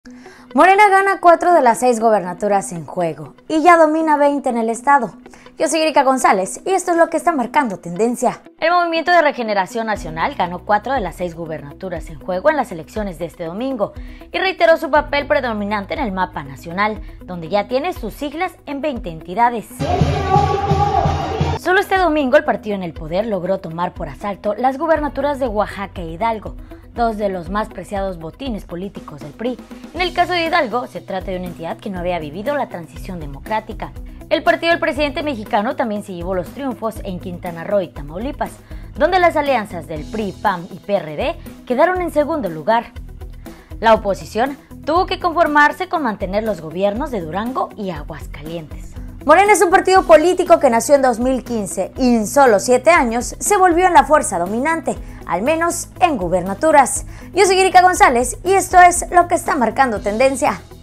Morena gana 4 de las 6 gobernaturas en juego y ya domina 20 en el estado. Yo soy Erika González y esto es lo que está marcando tendencia. El Movimiento de Regeneración Nacional ganó 4 de las 6 gubernaturas en juego en las elecciones de este domingo y reiteró su papel predominante en el mapa nacional, donde ya tiene sus siglas en 20 entidades. Solo este domingo el partido en el poder logró tomar por asalto las gubernaturas de Oaxaca e Hidalgo, dos de los más preciados botines políticos del PRI. En el caso de Hidalgo, se trata de una entidad que no había vivido la transición democrática. El partido del presidente mexicano también se llevó los triunfos en Quintana Roo y Tamaulipas, donde las alianzas del PRI, PAN y PRD quedaron en segundo lugar. La oposición tuvo que conformarse con mantener los gobiernos de Durango y Aguascalientes. Morena es un partido político que nació en 2015 y en solo 7 años se volvió en la fuerza dominante, al menos en gubernaturas. Yo soy Erika González y esto es lo que está marcando tendencia.